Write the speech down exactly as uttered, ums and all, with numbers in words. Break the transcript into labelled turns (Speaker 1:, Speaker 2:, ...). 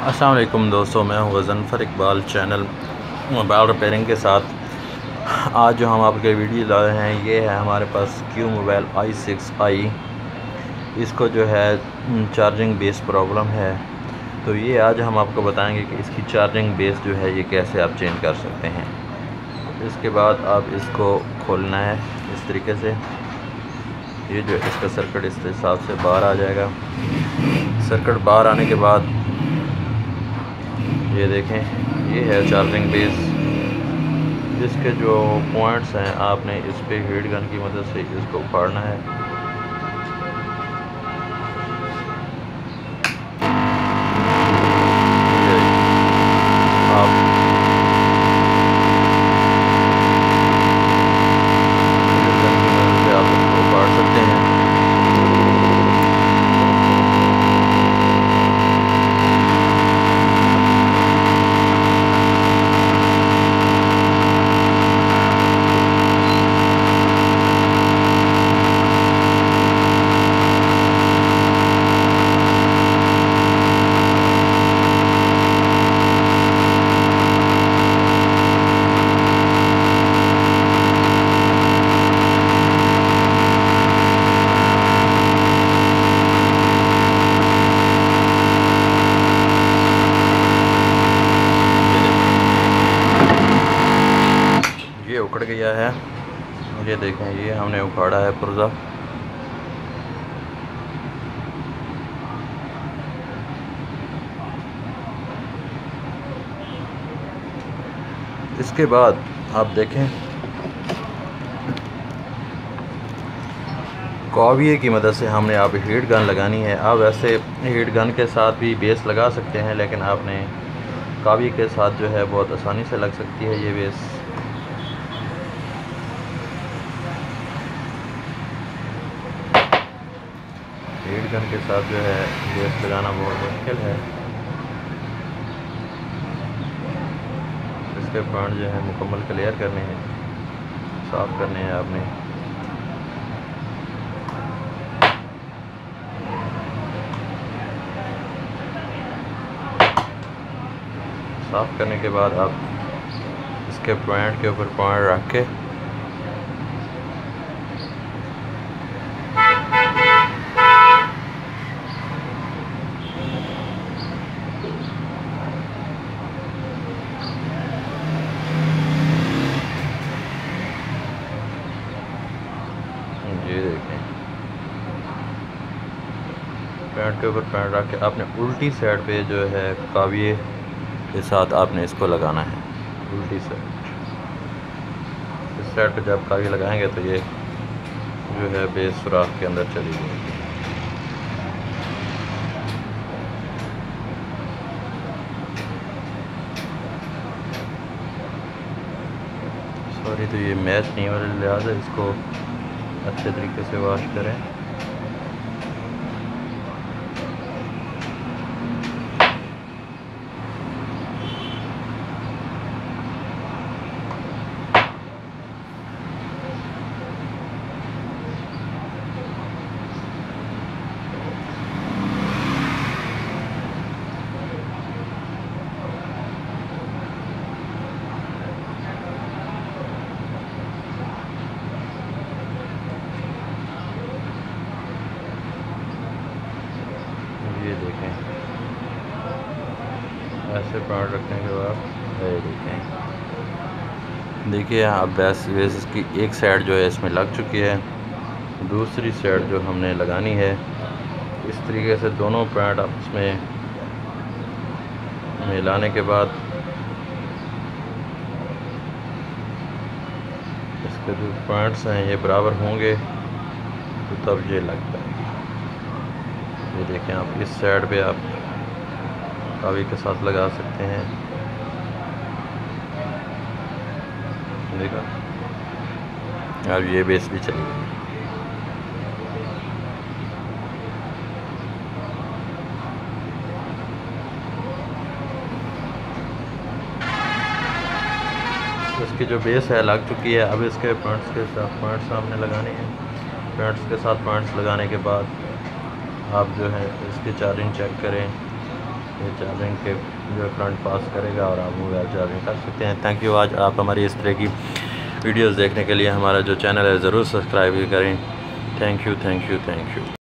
Speaker 1: अस्सलाम वालेकुम दोस्तों, मैं हूँ Ghazanfar Iqbal channel mobile repairing के साथ। आज जो हम आपके वीडियो ला रहे हैं ये है हमारे पास Q mobile I six I. इसको जो है चार्जिंग बेस प्रॉब्लम है, तो ये आज हम आपको बताएंगे कि इसकी चार्जिंग बेस जो है ये कैसे आप चेंज कर सकते हैं। इसके बाद आप इसको खोलना है इस तरीके से। ये जो इसका सर्किट इस हिसाब से बाहर आ जाएगा। सर्किट बाहर आने के बाद ये देखें, ये है चार्जिंग बेस। इसके जो पॉइंट्स हैं आपने इस पे हीट गन की मदद से इसको उखाड़ना है। आप हीट गन की मदद से आप इसको उखाड़ सकते हैं। ये उखड़ गया है, ये देखें, ये हमने उखाड़ा है पुर्जा। इसके बाद आप देखें, काविये की मदद से हमने आप हीट गन लगानी है। आप वैसे हीट गन के साथ भी बेस लगा सकते हैं, लेकिन आपने काविये के साथ जो है बहुत आसानी से लग सकती है ये बेस। हीट गन के साथ जो है बेस लगाना बहुत मुश्किल है। इसके पॉइंट जो है मुकम्मल क्लियर करने हैं, साफ करने हैं आपने। साफ करने के बाद आप इसके पॉइंट के ऊपर पॉइंट रख के ये देखें, पैंट के ऊपर पैंट रख के आपने उल्टी साइड पे जो है काविये के साथ आपने इसको लगाना है। उल्टी साइड, इस साइड पे जब काविये लगाएंगे तो ये जो है बेस सुराख के अंदर चली जाएगी। सॉरी, तो ये मैच नहीं हो रहा, लिहाजा इसको अच्छे तरीके से वॉश करें। ये देखें, ऐसे पॉइंट रखने के बाद ये देखें, देखिए आप बेस बेस इसकी एक साइड जो है इसमें लग चुकी है। दूसरी साइड जो हमने लगानी है, इस तरीके से दोनों पॉइंट आपस में मिलाने के बाद इसके जो पॉइंट्स हैं ये बराबर होंगे तो तब ये लग पाएगी। ये देखें, आप इस साइड पे आप काविये के साथ लगा सकते हैं। देखा, अब ये बेस भी चली गई। इसकी जो बेस है लग चुकी है। अब इसके पॉइंट्स के साथ पॉइंट्स सामने लगाने हैं। पॉइंट्स के साथ पॉइंट्स लगाने के बाद आप जो है इसकी चार्जिंग चेक करें। ये चार्जिंग के जो करंट पास करेगा और आप मोबाइल चार्जिंग कर सकते हैं। Thank you. आज आप हमारी इस तरह की वीडियोस देखने के लिए हमारा जो चैनल है ज़रूर सब्सक्राइब करें। Thank you thank you thank you.